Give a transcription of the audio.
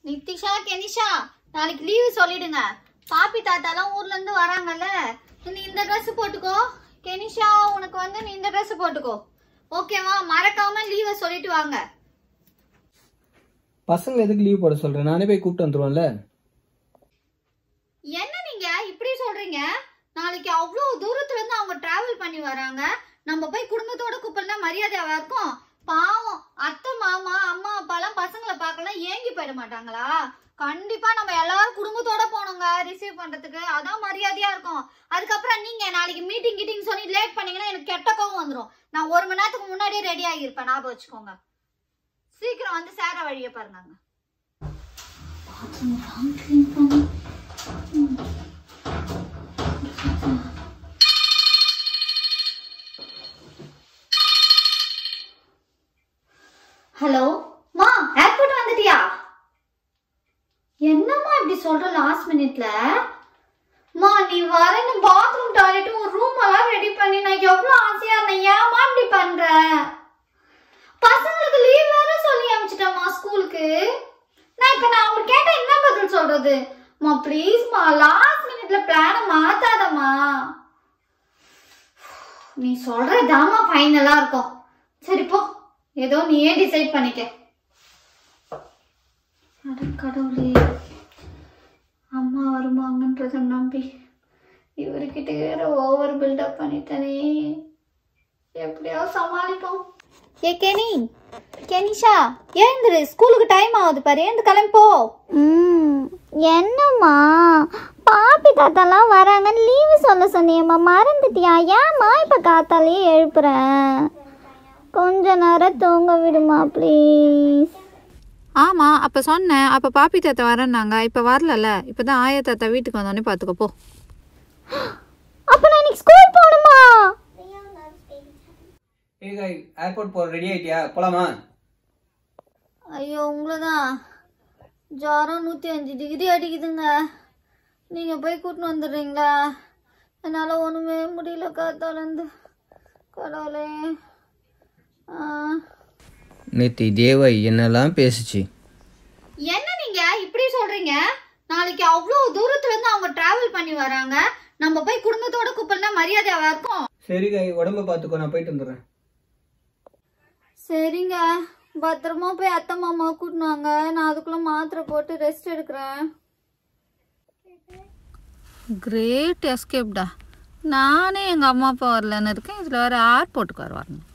Nithisha Kenisha நாளைக்கு leave சொல்லிடுங்க. பாப்பி தாத்தாலாம் ஊர்ல இருந்து வராங்கல்ல. நீ இந்த ட்ரெஸ் போட்டுக்கோ. கெனிஷா உனக்கு வந்து நீ இந்த ட்ரெஸ் போட்டுக்கோ. ஓகேவா? மறக்காம லீவை சொல்லிட்டு வாங்க. பசங்க எதுக்கு லீவ் போட சொல்றேன்? நானே போய் கூப்பிட்டு வந்துருவேன்ல. என்ன நீங்க இப்படி சொல்றீங்க? நாளைக்கு அவ்வளவு தூரத்துல இருந்து அவங்க டிராவல் பண்ணி வராங்க. நம்ம போய் குடும்பத்தோட கூப்பிடலாம் மரியாதையாவா இருக்கும்? பாவம் அத்தை மாமா அம்மா அப்பா எல்லாம் பசங்களை பார்க்கலாம் ஏங்கி போயிட மாட்டாங்களா? கண்டிப்பா நம்ம எல்லாரும் குடும்பத்தோட போனோங்க ரிசீவ் பண்றதுக்கு. அதான் மரியாதையா இருக்கும். அதுக்கப்புறம் நீங்க நாளைக்கு மீட்டிங் கிட்டிங் சொல்லி லேட் பண்ணீங்கன்னா எனக்கு கெட்ட கோவம் வந்துடும். நான் 1 மணி நேரத்துக்கு முன்னாடியே ரெடி ஆகியிருப்பேன். ஞாபகம் வச்சுக்கோங்க. சீக்கிரம் வந்து சேர வழியை பாருங்க. ஹலோ மா, ஏர்போர்ட் வந்துட்டியா? என்னம்மா இப்படி சொல்ற லாஸ்ட் மினிட்ல? மா நீ வரேன்னு பாத்ரூம் டாய்லெட் ஒரு ரூம் எல்லாம் ரெடி பண்ணி நான் எவ்வளவு ஆசையா இருந்தேன். ஏமா இப்படி பண்ற? பசங்களுக்கு லீவ் வேற சொல்லி அனுப்பிச்சிட்டேம்மா ஸ்கூலுக்கு. நான் அவங்க கேட்டா என்ன பதில் சொல்றது? மா ப்ளீஸ் மா, லாஸ்ட் மினிட்ல பிளான மாத்தாதம்மா. நீ சொல்றதாமா ஃபைனலா இருக்கும். சரி போ, ஏதோ நீயே டிசைட் பண்ணிக்க. அட கடவுளே, அம்மா வருவாங்கன்றத நம்பி இவர்கிட்ட வேற ஓவர் பில்டப் பண்ணிட்டனே. எப்படியாவது சமாளிப்போம். ஏ கெனி, கெனிஷா எழுந்துரு, ஸ்கூலுக்கு டைம் ஆகுது பாரு, எழுந்து கிளம்பி போ. என்னம்மா பாப்பி தாத்தாலாம் வராங்க, லீவு சொல்ல சொன்னியம்மா, மறந்துட்டியா? ஏம்மா இப்போ காத்தாலேயே எழுப்புறேன்? கொஞ்ச நேரம் தூங்க விடுமா ப்ளீஸ். ஆமாம், அப்போ சொன்னேன். அப்போ பாப்பி தாத்தா வரேன்னாங்க. இப்போ வரலல்ல. இப்போ தான் ஆயா தாத்தா வீட்டுக்கு வந்தோடனே பார்த்துக்கோ போ. அப்போ நான் இன்னைக்கு ஸ்கூல் போகணுமா? ஏர்போர்ட் போற ரெடி ஆயிட்டியா? போலாமா? ஐயோ உங்களதான் ஜுரம் 105 டிகிரி அடிக்குதுங்க. நீங்கள் போய் கூட்டின்னு வந்துடுறீங்களா? என்னால் ஒன்றுமே முடியல காத்தாலேருந்து. கடவுளே. நேத்தி தேவை என்னெல்லாம் பேசுச்சு. என்ன நீங்க இப்படி சொல்றீங்க? நாளைக்கு அவ்வளவு தூரத்துல இருந்து அவங்க டிராவல் பண்ணி வராங்க. நம்ம போய் குடும்பத்தோட கூப்பிடலாம் மரியாதையாவா இருக்கும்? சரி காய், உடம்ப பாத்துக்கோ, நான் போயிட்டு வந்துடுறேன். சரிங்க, பத்திரமா போய் அத்தை மாமா கூட்டினாங்க. நான் அதுக்குள்ள மாத்திரை போட்டு ரெஸ்ட் எடுக்கிறேன். கிரேட் எஸ்கேப்டா. நானே எங்கள் அம்மா அப்பா வரலன்னு இருக்கேன். இதில் வேறு ஏர்போர்ட்டுக்கு வரணும்.